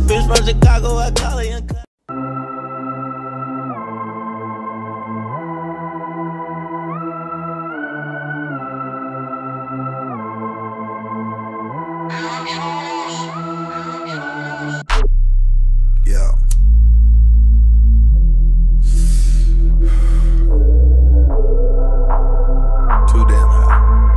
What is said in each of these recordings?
bitch from Chicago, I call her young. Yeah. Too damn high.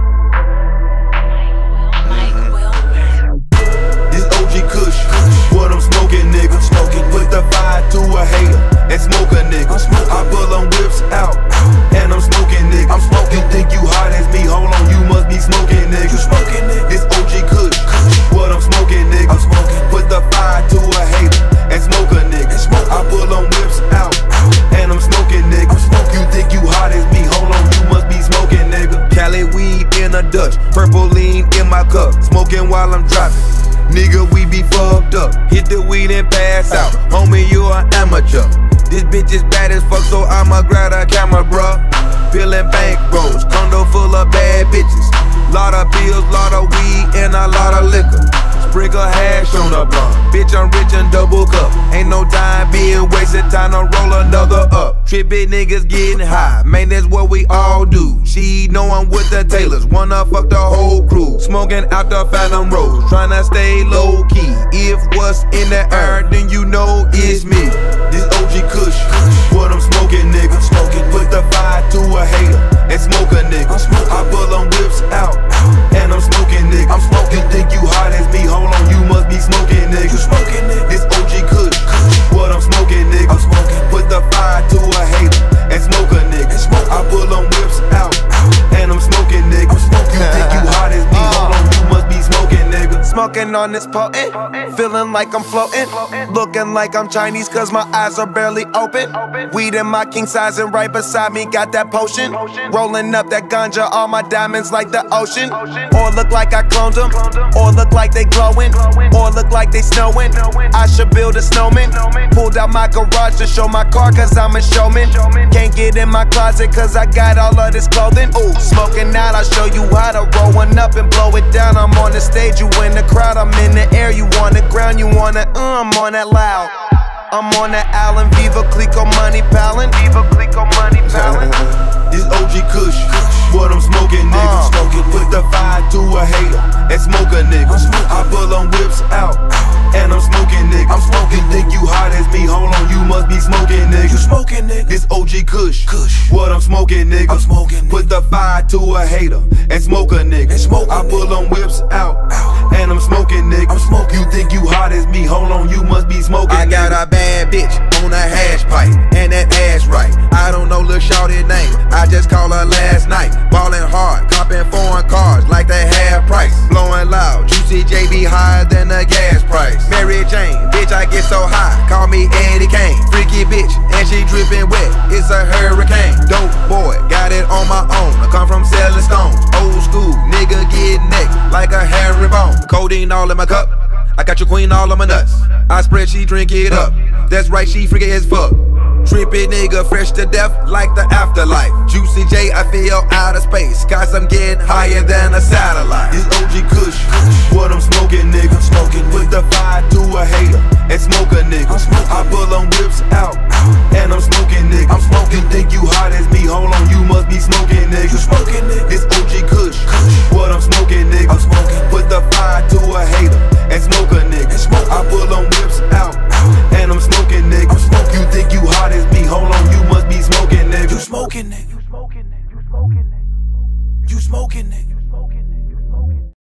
This OG Kush, what I'm smoking, nigga. Put the fire to a hater and smoke a nigga. I pull them whips out and I'm smoking, nigga. You think you hot as me? Hold on, you must be smoking, nigga. This OG Kush, what I'm smoking, nigga. Put the fire to a hater and smoke a nigga. I pull them whips out and I'm smoking, nigga. You think you hot as me? Hold on, you must be smoking, nigga. Cali weed in a Dutch, purple lean in my cup, smoking while I'm driving. Nigga, we be fucked up. Hit the weed and pass out. Homie, you an amateur. This bitch is bad as fuck, so I'ma grab a camera, bruh. Peeling bank rolls, condo full of bad bitches. Lot of pills, lot of weed, and a lot of liquor. Sprinkle hash on the blunt. Bitch, I'm rich and double cup. Ain't no time being wasted, time to roll another up. Trippin' niggas getting high, man, that's what we all do. She know I'm with the Taylors, wanna fuck the whole crew. Smoking out the Phantom Rose, tryna stay low key. If what's in the air, then you know it's me. This OG Kush, what I'm smoking, nigga. Put the fire to a hater and smoke a nigga. I pull them whips out and I'm smoking, nigga. You think you hot as me? Hold on, you must be smoking, nigga. This OG Kush, what I'm smoking, nigga. Put the fire to a hater and smoke a nigga. I pull them whips out and I'm smoking, nigga. You think you hot as me? Hold on, you must be smoking, nigga. Smoking on this potent, feeling like I'm floating. Looking like I'm Chinese cause my eyes are barely open. Weed in my king size and right beside me got that potion. Rolling up that ganja, all my diamonds like the ocean. Or look like I cloned them, or look like they glowing, or look like they snowing. I should build a snowman. Pulled out my garage to show my car cause I'm a showman. Can't get in my closet cause I got all of this clothing. Ooh, smoking out, I'll show you how to roll one up and blow it down. I'm on the stage, you in the crowd, I'm in the air, you on the ground, you wanna, I'm on that loud. I'm on that Allen, Viva Clico money pallin', Viva Clico money pallin'. This OG Kush, what I'm smoking, nigga. Put the fire to a hater and smoke a nigga. I pull them whips out and I'm smoking, nigga. You think you hot as me? Hold on, you must be smoking, nigga. This OG Kush, what I'm smoking, nigga. Put the fire to a hater and smoke a nigga. I pull them whips out and I'm smoking, nigga. You think you hot as me? Hold on, you must be smoking. I got a bad bitch on a hash pipe and that ass right. I don't know lil' shorty name, I just call her last night. Ballin' hard, copping foreign cars like they half price. Blowing loud, Juicy J be higher than the gas price. Mary Jane, bitch I get so high, call me Eddie Kane. Freaky bitch, and she drippin' wet, it's a hurricane. Dope boy, got it on my own, I come from selling stones. Old school, nigga get neck like a hairy bone. Codeine all in my cup, I got your queen all on my nuts. I spread, she drink it up, that's right, she freaky as fuck. Trippy nigga, fresh to death like the afterlife. Juicy J, I feel out of space, cause I'm getting higher than a satellite. This OG Kush, what I'm smoking, nigga. Put the fire to a hater and smoke a nigga. I pull them whips out and I'm smoking, nigga. You think you hot as me? Hold on, you must be smoking, nigga. This OG Kush, what I'm smoking, nigga. Put the fire to a hater and smoke a nigga. I pull them whips out and I'm smoking, nigga. You think you hot as me? Hold on, you must be smoking, nigga. You smoking, nigga. You smoking, nigga.